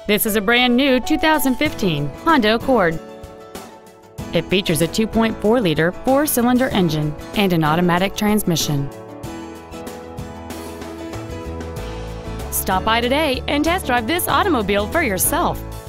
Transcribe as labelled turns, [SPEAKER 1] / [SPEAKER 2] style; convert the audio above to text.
[SPEAKER 1] This is a brand new 2015 Honda Accord. It features a 2.4-liter four-cylinder engine and an automatic transmission. Stop by today and test drive this automobile for yourself.